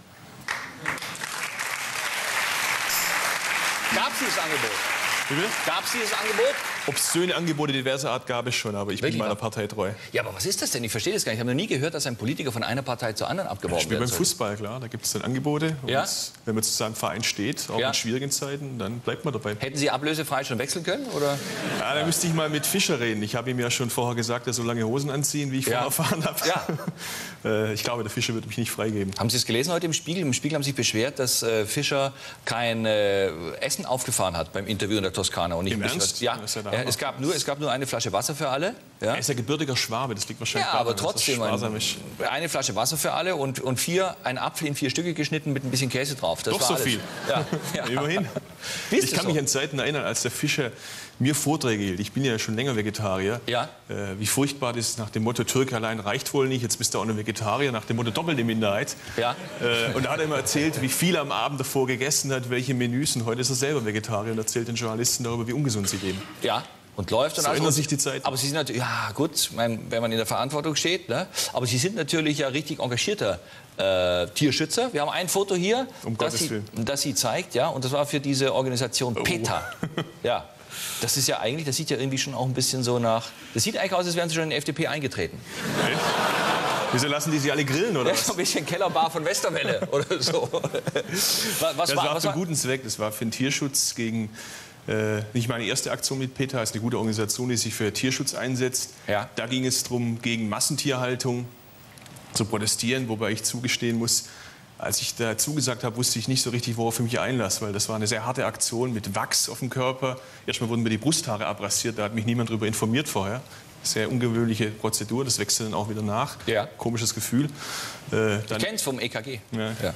Gab es dieses Angebot? Wie bitte? Gab es dieses Angebot? Obszöne Angebote diverser Art gab es schon, aber ich Wirklich bin meiner wahr? Partei treu. Ja, aber was ist das denn? Ich verstehe das gar nicht. Ich habe noch nie gehört, dass ein Politiker von einer Partei zur anderen abgeworben Wie wird. beim Fußball, klar, da gibt es dann Angebote. Und Ja. wenn man zu seinem Verein steht, auch Ja. in schwierigen Zeiten, dann bleibt man dabei. Hätten Sie ablösefrei schon wechseln können? Oder? Ja, da müsste ich mal mit Fischer reden. Ich habe ihm ja schon vorher gesagt, er soll lange Hosen anziehen, wie ich Ja. vorher erfahren habe. Ja. Äh, ich glaube, der Fischer wird mich nicht freigeben. Haben Sie es gelesen heute im Spiegel? Im Spiegel haben sich beschwert, dass äh, Fischer kein äh, Essen aufgefahren hat beim Interview in der Toskana. Und nicht Im ein bisschen Ernst? was- Ja, Das ist ja der ja, Hammer. es, gab nur, es gab nur eine Flasche Wasser für alle. Ja, Er ist ja gebürtiger Schwabe, das liegt wahrscheinlich ja daran, aber dass er trotzdem sparsam ein, ist. eine Flasche Wasser für alle und, und vier, ein Apfel in vier Stücke geschnitten mit ein bisschen Käse drauf. Das Doch war so alles. viel. Ja, ja. Immerhin. Wie ist Ich das kann so? mich an Zeiten erinnern, als der Fischer mir Vorträge hielt. Ich bin ja schon länger Vegetarier. Ja. Äh, wie furchtbar das ist nach dem Motto, Türke allein reicht wohl nicht, jetzt bist du auch noch Vegetarier, nach dem Motto doppelte Minderheit. Ja. Äh, und da hat er immer erzählt, wie viel er am Abend davor gegessen hat, welche Menüs. Und heute ist er selber Vegetarier und erzählt den Journalisten darüber, wie ungesund sie leben. Ja, und läuft dann So also. ändert sich die Zeit. Aber Sie sind natürlich, ja gut, mein, wenn man in der Verantwortung steht, ne? Aber Sie sind natürlich ja richtig engagierter äh, Tierschützer. Wir haben ein Foto hier, Um das, Gottes Sie, Willen. das Sie zeigt, ja, und das war für diese Organisation PETA. Ja. Das ist ja eigentlich, das sieht ja irgendwie schon auch ein bisschen so nach. Das sieht eigentlich aus, als wären Sie schon in die F D P eingetreten. Okay. Wieso lassen die sie alle grillen, oder Ja, was? so ein bisschen Kellerbar von Westerwelle oder so. Was, was Das war, war was für war, guten Zweck. Das war für den Tierschutz gegen, äh, nicht meine erste Aktion mit PETA, das ist eine gute Organisation, die sich für Tierschutz einsetzt. Ja. Da ging es darum, gegen Massentierhaltung zu protestieren, wobei ich zugestehen muss, als ich da zugesagt habe, wusste ich nicht so richtig, worauf ich mich einlasse, weil das war eine sehr harte Aktion mit Wachs auf dem Körper. Erstmal wurden mir die Brusthaare abrasiert, da hat mich niemand darüber informiert vorher. Sehr ungewöhnliche Prozedur, das wächst dann auch wieder nach. Ja. Komisches Gefühl. Äh, dann, ich kenn's vom E K G. Ja. Ja.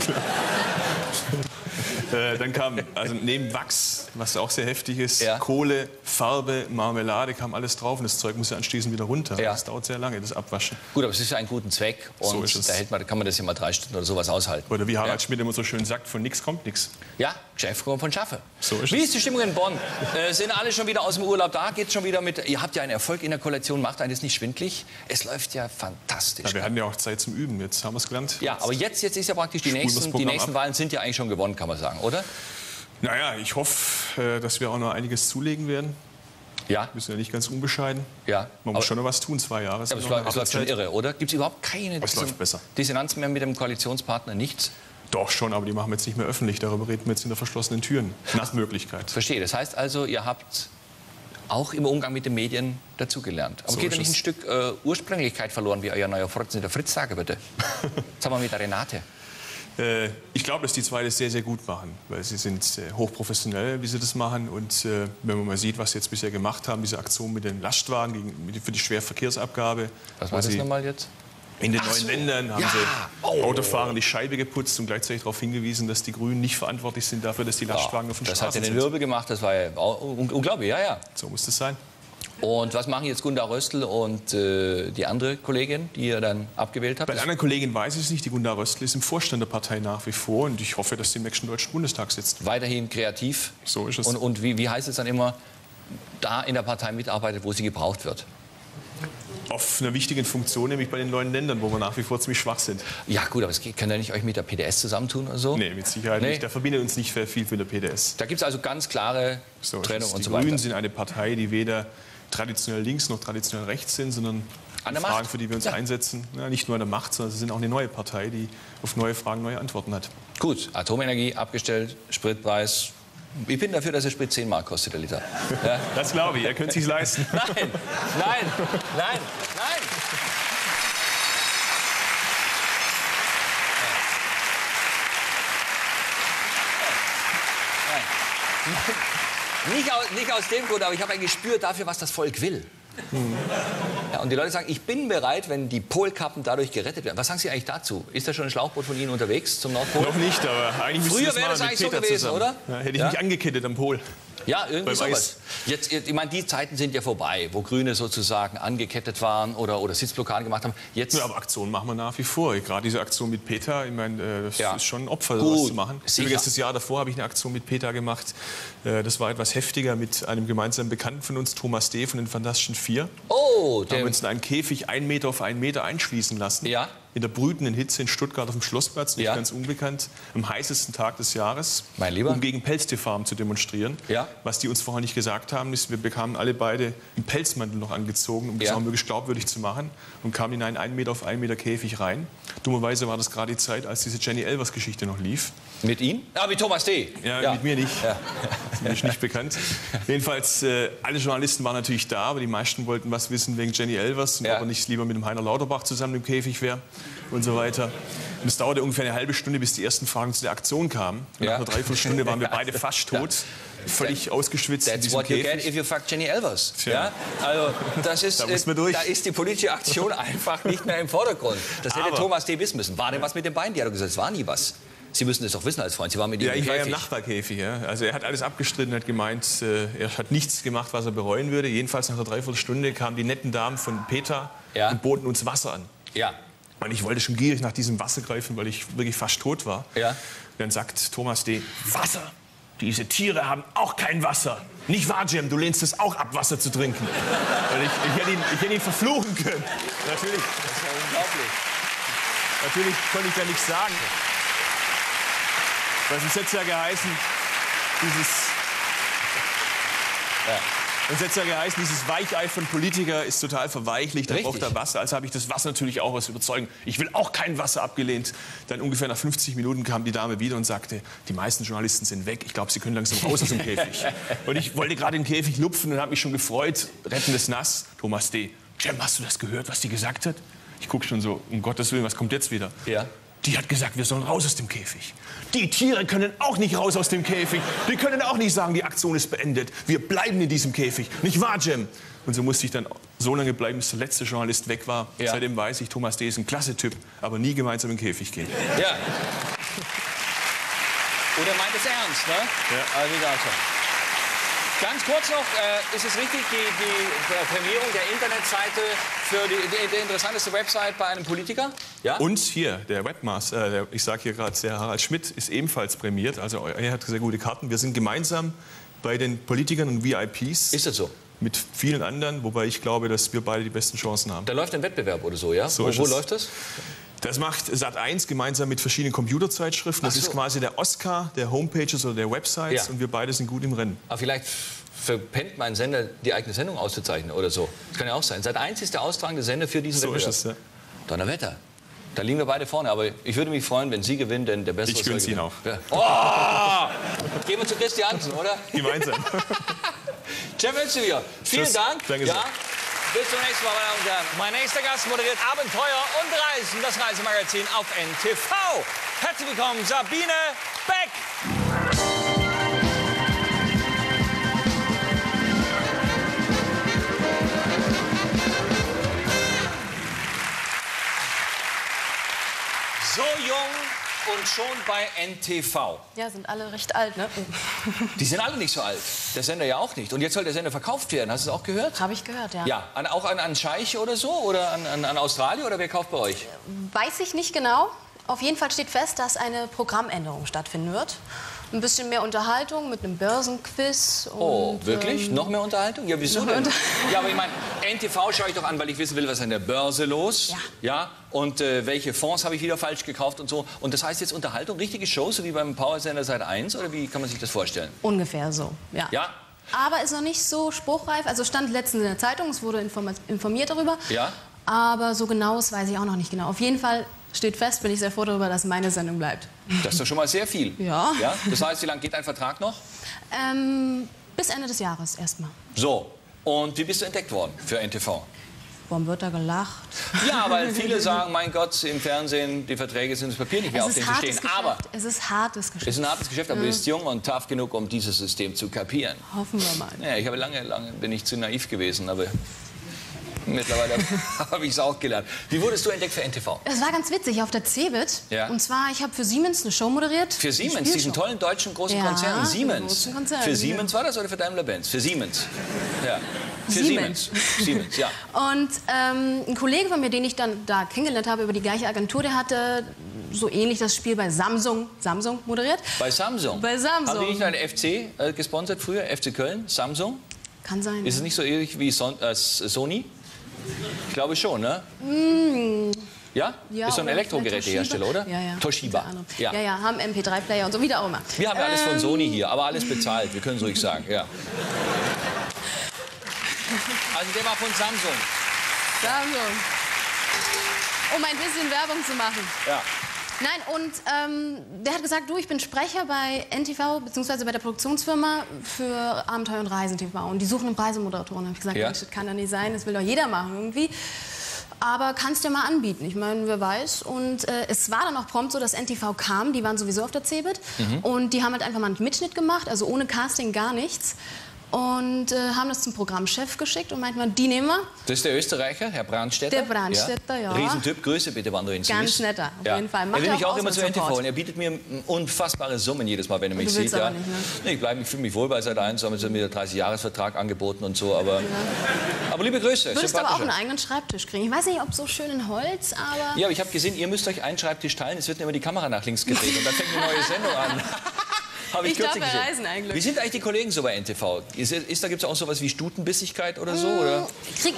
Äh, dann kam, also neben Wachs, was auch sehr heftig ist, Ja. Kohle, Farbe, Marmelade, kam alles drauf und das Zeug muss ja anschließend wieder runter. Ja. Das dauert sehr lange, das Abwaschen. Gut, aber es ist für einen guten Zweck und So ist es. da hält man, kann man das ja mal drei Stunden oder sowas aushalten. Oder wie Harald Ja. Schmidt immer so schön sagt, von nichts kommt nichts. Ja, Chef von Schaffe. So ist Wie es. ist die Stimmung in Bonn? Äh, sind alle schon wieder aus dem Urlaub da? Geht's schon wieder mit? Ihr habt ja einen Erfolg in der Koalition, macht einen das nicht schwindlig? Es läuft ja fantastisch. Ja, wir hatten ja auch Zeit zum Üben, jetzt haben wir es gelernt. Ja, aber jetzt, jetzt ist ja praktisch die Spulen wir das nächsten, die Programm nächsten ab. Wahlen sind ja eigentlich schon gewonnen, kann man sagen, oder? Naja, ich hoffe, äh, dass wir auch noch einiges zulegen werden. Ja, Wir müssen ja nicht ganz unbescheiden. ja. Man Aber, muss schon noch was tun, zwei Jahre. ist aber es, noch eine läuft, es harte läuft schon Zeit. irre, oder? Gibt es überhaupt keine Es läuft besser. Dissonanz mehr mit dem Koalitionspartner? Nichts? Doch schon, aber die machen wir jetzt nicht mehr öffentlich. Darüber reden wir jetzt hinter verschlossenen Türen. Nach Möglichkeit. Verstehe. Das heißt also, ihr habt auch im Umgang mit den Medien dazugelernt. Aber So geht ist da nicht ein es. Stück äh, Ursprünglichkeit verloren, wie euer neuer Vorsitzender Fritz sagen würde? Sagen wir mit der Renate. Äh, ich glaube, dass die zwei das sehr, sehr gut machen, weil sie sind äh, hochprofessionell, wie sie das machen. Und äh, wenn man mal sieht, was sie jetzt bisher gemacht haben, diese Aktion mit den Lastwagen gegen, mit, für die Schwerverkehrsabgabe. Was wo war das sie nochmal jetzt? In den Ach neuen so. Ländern haben Ja. sie Oh. Autofahrern die Scheibe geputzt und gleichzeitig darauf hingewiesen, dass die Grünen nicht verantwortlich sind dafür, dass die Lastwagen auf den Das hat ja Straßen den sind. Wirbel gemacht, das war ja auch un- unglaublich, ja, ja. So muss das sein. Und was machen jetzt Gunda Röstl und äh, die andere Kollegin, die ihr dann abgewählt habt? Bei der anderen Kollegin weiß ich es nicht. Die Gunda Röstl ist im Vorstand der Partei nach wie vor. Und ich hoffe, dass sie im nächsten Deutschen Bundestag sitzt. Weiterhin kreativ. So ist es. Und, und wie, wie heißt es dann immer, da in der Partei mitarbeitet, wo sie gebraucht wird? auf einer wichtigen Funktion, nämlich bei den neuen Ländern, wo wir nach wie vor ziemlich schwach sind. Ja gut, aber es geht, könnt ihr nicht euch mit der P D S zusammentun oder so? Nee, mit Sicherheit Nee. nicht. Da verbindet uns nicht viel mit der P D S. Da gibt es also ganz klare So, Trennung ist, und die so weiter. Grünen sind eine Partei, die weder traditionell links noch traditionell rechts sind, sondern An der Fragen, Macht. für die wir uns Ja. einsetzen, ja, nicht nur an der Macht, sondern sie sind auch eine neue Partei, die auf neue Fragen neue Antworten hat. Gut, Atomenergie abgestellt, Spritpreis. Ich bin dafür, dass der Sprit zehn Mark kostet, der Liter. Ja. Das glaube ich, er könnte es sich leisten. Nein, nein, nein, nein. Nein. Nicht aus, nicht aus dem Grund, aber ich habe ein Gespür dafür, was das Volk will. Ja, und die Leute sagen, ich bin bereit, wenn die Polkappen dadurch gerettet werden. Was sagen Sie eigentlich dazu? Ist da schon ein Schlauchboot von Ihnen unterwegs zum Nordpol? Noch nicht, aber eigentlich müssen Früher wir wäre mal das mit eigentlich so Peter gewesen, zusammen. oder? Ja, hätte ich Ja? mich angekettet am Pol. Ja, irgendwie Beim sowas. Eis. Jetzt, ich meine, die Zeiten sind ja vorbei, wo Grüne sozusagen angekettet waren oder, oder Sitzblockaden gemacht haben. Jetzt Ja, aber Aktionen machen wir nach wie vor. Gerade diese Aktion mit Peter, ich meine, äh, das Ja. ist schon ein Opfer, Gut, sowas zu machen. sicher. Übrigens, das Jahr davor habe ich eine Aktion mit Peter gemacht. Äh, Das war etwas heftiger mit einem gemeinsamen Bekannten von uns, Thomas D. von den Fantastischen Vier. oh, Da haben wir der, uns in einen Käfig einen Meter auf einen Meter einschließen lassen. Ja. In der brütenden Hitze in Stuttgart auf dem Schlossplatz, nicht Ja. ganz unbekannt, am heißesten Tag des Jahres, Mein Lieber. um gegen Pelztierfarmen zu demonstrieren. Ja. Was die uns vorher nicht gesagt haben, ist, wir bekamen alle beide einen Pelzmantel noch angezogen, um das Ja. auch möglichst glaubwürdig zu machen, und kamen in einen einen Meter auf einen Meter Käfig rein. Dummerweise war das gerade die Zeit, als diese Jenny Elvers-Geschichte noch lief. mit ihm? Ah, mit Thomas D. Ja, mit mir nicht. Ja. Das ist mir nicht bekannt. Jedenfalls, äh, alle Journalisten waren natürlich da, aber die meisten wollten was wissen wegen Jenny Elvers und Ja. ob er nicht lieber mit dem Heiner Lauterbach zusammen im Käfig wäre und so weiter. Und es dauerte ungefähr eine halbe Stunde, bis die ersten Fragen zu der Aktion kamen. Und Ja. nach einer Dreiviertelstunde waren wir beide fast tot, völlig ausgeschwitzt in That's diesem what you get Käfig. if you fuck Jenny Elvers. Tja. Ja? Also, das ist, Da muss man äh, durch. da ist die politische Aktion einfach nicht mehr im Vordergrund. Das hätte Aber- Thomas D. wissen müssen. War denn was mit den Beinen? Die hat doch gesagt, es war nie was. Sie müssen das doch wissen als Freund. Sie waren mit ihm Ja, im ich war ja im Käfig. Nachbarkäfig. Ja. Also er hat alles abgestritten, hat gemeint, äh, er hat nichts gemacht, was er bereuen würde. Jedenfalls nach einer Dreiviertelstunde kamen die netten Damen von Peter Ja. und boten uns Wasser an. Ja. Und ich wollte schon gierig nach diesem Wasser greifen, weil ich wirklich fast tot war. Ja. Und dann sagt Thomas D., Wasser? Diese Tiere haben auch kein Wasser. Nicht wahr, Jim? Du lehnst es auch ab, Wasser zu trinken. Und ich, ich, hätte ihn, ich hätte ihn verfluchen können. Natürlich. Das ist ja unglaublich. Natürlich konnte ich da nichts sagen. Weil es hätte ja geheißen, dieses... Ja. Es hätte ja geheißen, dieses Weichei von Politiker ist total verweichlicht, da Richtig. braucht er Wasser. Also habe ich das Wasser natürlich auch aus Überzeugung. Ich will auch kein Wasser abgelehnt. Dann ungefähr nach fünfzig Minuten kam die Dame wieder und sagte, die meisten Journalisten sind weg, ich glaube, sie können langsam raus aus dem Käfig. Und ich wollte gerade den Käfig lupfen und habe mich schon gefreut, rettendes Nass. Thomas D., Cem, hast du das gehört, was die gesagt hat? Ich gucke schon so, um Gottes Willen, was kommt jetzt wieder? Ja. Die hat gesagt, wir sollen raus aus dem Käfig. Die Tiere können auch nicht raus aus dem Käfig. Die können auch nicht sagen, die Aktion ist beendet. Wir bleiben in diesem Käfig. Nicht wahr, Cem? Und so musste ich dann so lange bleiben, bis der letzte Journalist weg war. Ja. Seitdem weiß ich, Thomas D. ist ein klasse Typ, aber nie gemeinsam in den Käfig gehen. Ja. Oder meint es ernst, ne? Ja. Also, wie gesagt, so. Ganz kurz noch, äh, ist es richtig, die, die Prämierung der Internetseite für die, die, die interessanteste Website bei einem Politiker? Ja? Und hier, der Webmaster, äh, der, ich sage hier gerade, der Harald Schmidt ist ebenfalls prämiert. Also er hat sehr gute Karten. Wir sind gemeinsam bei den Politikern und V I Ps. Ist das so? Mit vielen anderen, wobei ich glaube, dass wir beide die besten Chancen haben. Da läuft ein Wettbewerb oder so, ja? So wo ist wo es. läuft das? Das macht Sat eins gemeinsam mit verschiedenen Computerzeitschriften. Das Ach so. ist quasi der Oscar der Homepages oder der Websites. Ja. Und wir beide sind gut im Rennen. Aber vielleicht verpennt mein Sender, die eigene Sendung auszuzeichnen oder so. Das kann ja auch sein. Sat eins ist der austragende Sender für diesen So ist Wettbewerb. es, ja. Donnerwetter. Da liegen wir beide vorne, aber ich würde mich freuen, wenn Sie gewinnen, denn der Bessere Ich soll gönn's Ihnen gewinnen. Ja. Oh! Gehen wir zu Christi Hansen, oder? Gemeinsam. Jeff Özdemir, vielen Tschüss. Dank. Danke ja. sehr. Bis zum nächsten Mal, meine Damen und Herren. Mein nächster Gast moderiert Abenteuer und Reisen, das Reisemagazin auf N T V. Herzlich willkommen, Sabine Beck. So jung und schon bei N T V. Ja, sind alle recht alt, ne? Die sind alle nicht so alt. Der Sender ja auch nicht. Und jetzt soll der Sender verkauft werden. Hast du es auch gehört? Habe ich gehört, ja. Ja, an, auch an, an Scheich oder so? Oder an, an, an Australien? Oder wer kauft bei euch? Weiß ich nicht genau. Auf jeden Fall steht fest, dass eine Programmänderung stattfinden wird. ein bisschen mehr Unterhaltung mit einem Börsenquiz. Und, Oh, wirklich? ähm, Noch mehr Unterhaltung? Ja, wieso noch denn? mehr Ja, aber ich meine, N T V schaue ich doch an, weil ich wissen will, was ist an der Börse los. Ja. Ja. Und äh, welche Fonds habe ich wieder falsch gekauft und so. Und das heißt jetzt Unterhaltung, richtige Show, so wie beim Powersender Sat eins? Oder wie kann man sich das vorstellen? Ungefähr so, ja. Ja? Aber ist noch nicht so spruchreif. Also stand letztens in der Zeitung, es wurde informa- informiert darüber. Ja? Aber so genaues weiß ich auch noch nicht genau. Auf jeden Fall steht fest, bin ich sehr froh darüber, dass meine Sendung bleibt. Das ist doch schon mal sehr viel. Ja. Ja? Das heißt, wie lange geht dein Vertrag noch? Ähm, bis Ende des Jahres erstmal. So. Und wie bist du entdeckt worden für N T V? Warum wird da gelacht? Ja, weil viele sagen, mein Gott, im Fernsehen, die Verträge sind das Papier nicht mehr, auf Es dem ist sie hartes stehen. Geschäft. Aber Es ist hartes Geschäft. es ist ein hartes Geschäft, aber du bist jung und tough genug, um dieses System zu kapieren. Hoffen wir mal. Ja, ich habe lange, lange bin ich zu naiv gewesen, aber mittlerweile habe ich es auch gelernt. Wie wurdest du entdeckt für N T V? Es war ganz witzig auf der Cebit. Ja. Und zwar, ich habe für Siemens eine Show moderiert. Für eine Siemens, diesen Spielshow. tollen deutschen großen Ja, Konzern. den Siemens. großen Konzern, Für ja. Siemens war das oder für Daimler-Benz? Für Siemens. Ja. Für Siemens. Siemens. Siemens, ja. Und ähm, ein Kollege von mir, den ich dann da kennengelernt habe über die gleiche Agentur, der hatte so ähnlich das Spiel bei Samsung, Samsung moderiert. Bei Samsung. Bei Samsung. Haben die nicht einen F C äh, gesponsert früher? F C Köln? Samsung? Kann sein. Ist es nicht so ähnlich wie Son äh, Sony? Ich glaube schon, ne? Mm. Ja? Ja, ist so ein oder Elektrogerätehersteller, oder? Ja, ja. Toshiba. Unter anderem. Ja. ja, ja, haben M P drei Player und so, wie auch immer. Wir haben ja alles von Ähm, Sony hier, aber alles bezahlt. Wir können es ruhig sagen, ja. Also der war von Samsung. Samsung. Um ein bisschen Werbung zu machen. Ja. Nein, und ähm, der hat gesagt, du, ich bin Sprecher bei N T V, beziehungsweise bei der Produktionsfirma für Abenteuer und Reisen T V. Und die suchen einen Reisemoderatoren. Da habe ich gesagt, Ja. Mensch, das kann doch nicht sein, das will doch jeder machen irgendwie. Aber kannst du ja mal anbieten. Ich meine, wer weiß. Und äh, es war dann auch prompt so, dass N T V kam. Die waren sowieso auf der Cebit. Mhm. Und die haben halt einfach mal einen Mitschnitt gemacht, also ohne Casting gar nichts. Und äh, haben das zum Programmchef geschickt und meinten mal, die nehmen wir. Das ist der Österreicher, Herr Brandstätter. Der Brandstätter, ja. Riesentyp, Grüße bitte, wann du ihn Ganz siehst. netter, auf jeden Fall. Er Macht will er mich auch auch immer zu N T V Auslandssupport. und er bietet mir unfassbare Summen jedes Mal, wenn er mich Du sieht. willst aber nicht, ne? Nee, ich bleibe, ich fühle mich wohl bei Sat eins, haben sie mir einen dreißig-Jahres-Vertrag angeboten und so, aber, aber liebe Grüße, Würdest aber auch einen sympathischer. eigenen Schreibtisch kriegen. Ich weiß nicht, ob so schön in Holz, aber... Ja, aber ich habe gesehen, ihr müsst euch einen Schreibtisch teilen, es wird immer die Kamera nach links gedreht und dann fängt eine neue Sendung an. Hab Ich darf kürzlich gesehen. verreisen eigentlich. Wie sind eigentlich die Kollegen so bei N T V? Ist, ist, da gibt es auch sowas wie Stutenbissigkeit oder so? Oder? Krieg,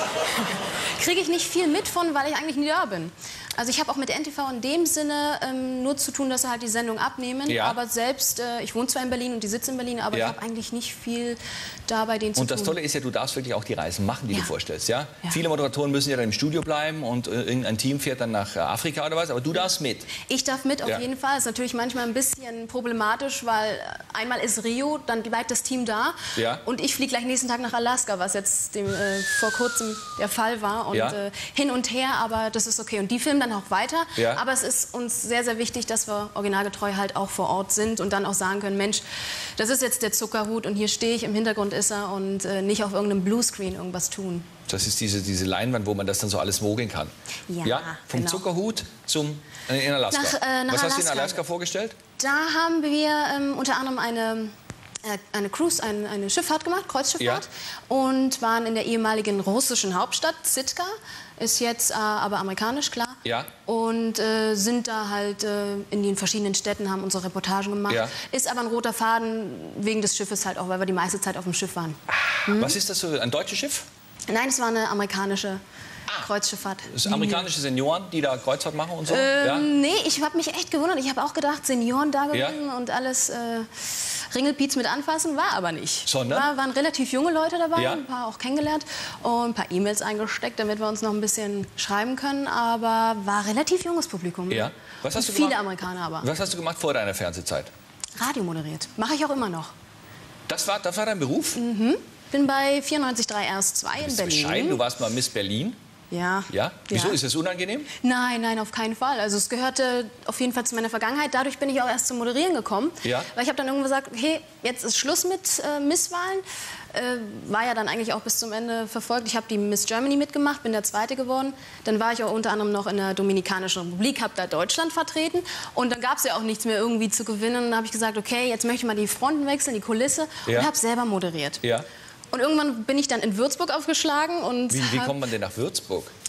kriege ich nicht viel mit von, weil ich eigentlich nie da bin. Also ich habe auch mit N T V in dem Sinne ähm, nur zu tun, dass sie halt die Sendung abnehmen. Ja. Aber selbst, äh, ich wohne zwar in Berlin und die sitzen in Berlin, aber Ja. ich habe eigentlich nicht viel da bei denen zu Und tun. das Tolle ist ja, du darfst wirklich auch die Reisen machen, die Ja. du vorstellst. Ja? Ja. Viele Moderatoren müssen ja dann im Studio bleiben und äh, irgendein Team fährt dann nach äh, Afrika oder was, aber du darfst mit. Ich darf mit, auf Ja. jeden Fall. Ist natürlich manchmal ein bisschen problematisch, weil äh, einmal ist Rio, dann bleibt das Team da. Ja. Und ich fliege gleich nächsten Tag nach Alaska, was jetzt dem, äh, vor kurzem der Fall war. Und Ja. äh, hin und her, aber das ist okay. Und die filmen dann auch weiter. Ja. Aber es ist uns sehr, sehr wichtig, dass wir originalgetreu halt auch vor Ort sind und dann auch sagen können, Mensch, das ist jetzt der Zuckerhut und hier stehe ich, im Hintergrund ist er und äh, nicht auf irgendeinem Bluescreen irgendwas tun. Das ist diese, diese Leinwand, wo man das dann so alles mogeln kann. Ja, Vom genau. Zuckerhut zum äh, in Alaska. Nach, äh, nach was hast du in Alaska. Alaska vorgestellt? Da haben wir ähm, unter anderem eine, äh, eine Cruise, eine, eine Schifffahrt gemacht, Kreuzschifffahrt, Ja. und waren in der ehemaligen russischen Hauptstadt Sitka, ist jetzt äh, aber amerikanisch, klar. Ja. Und äh, sind da halt äh, in den verschiedenen Städten, haben unsere Reportagen gemacht. Ja. Ist aber ein roter Faden wegen des Schiffes halt auch, weil wir die meiste Zeit auf dem Schiff waren. Was ist das so? Ein deutsches Schiff? Nein, es war eine amerikanische Ah. Kreuzschifffahrt. Das sind amerikanische Senioren, die da Kreuzfahrt machen und so? Ähm, ja? Nee, ich habe mich echt gewundert. Ich habe auch gedacht, Senioren da Ja. gewesen und alles äh, Ringelpiez mit anfassen, war aber nicht. Sondern? War, waren relativ junge Leute dabei, Ja. ein paar auch kennengelernt und ein paar E-Mails eingesteckt, damit wir uns noch ein bisschen schreiben können. Aber war relativ junges Publikum. Ja. Was hast und du viele gemacht? Amerikaner aber. Was hast du gemacht vor deiner Fernsehzeit? Radio moderiert. Mache ich auch immer noch. Das war, das war dein Beruf? Bin bei vierundneunzig Komma drei R S zwei in Bist du bescheiden? Berlin. Du warst mal Miss Berlin. Ja. Ja? Wieso? Ja. Ist das unangenehm? Nein, nein, auf keinen Fall. Also es gehörte auf jeden Fall zu meiner Vergangenheit. Dadurch bin ich auch erst zum Moderieren gekommen. Ja. Weil ich habe dann irgendwann gesagt, hey, jetzt ist Schluss mit äh, Misswahlen. Äh, war ja dann eigentlich auch bis zum Ende verfolgt. Ich habe die Miss Germany mitgemacht, bin der Zweite geworden. Dann war ich auch unter anderem noch in der Dominikanischen Republik, habe da Deutschland vertreten. Und dann gab es ja auch nichts mehr irgendwie zu gewinnen. Und dann habe ich gesagt, okay, jetzt möchte ich mal die Fronten wechseln, die Kulisse. Ja. Und habe selber moderiert. Ja. Und irgendwann bin ich dann in Würzburg aufgeschlagen. Und Wie, wie hab- kommt man denn nach Würzburg?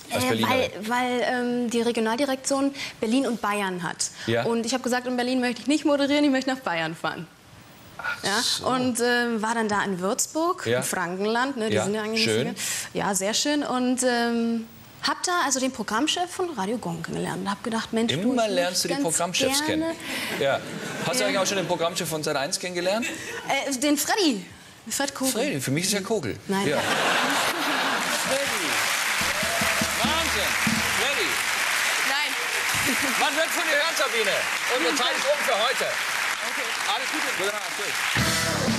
als Äh, Berlinerin? weil weil ähm, die Regionaldirektion Berlin und Bayern hat. Ja. Und ich habe gesagt, in Berlin möchte ich nicht moderieren, ich möchte nach Bayern fahren. Ja, so. und äh, war dann da in Würzburg, Ja. im Frankenland. Ne, die Ja, sind ja eigentlich schön. nicht so- Ja, sehr schön. Und ähm, hab da also den Programmchef von Radio Gong kennengelernt. Und hab gedacht, Mensch, du, Immer ich lernst du die ganz Programmchefs kennen. gerne- Ja. Hast du Ja. eigentlich auch schon den Programmchef von Sat eins kennengelernt? Äh, den Freddy. Fred Kogel. Freddy, für mich ist ja Kogel. Nein. Ja. Freddy. Wahnsinn. Freddy. Nein. Man wird von dir hören, Sabine. Unsere Zeit ist um für heute. Okay. Alles Gute. Gute Nacht. Tschüss.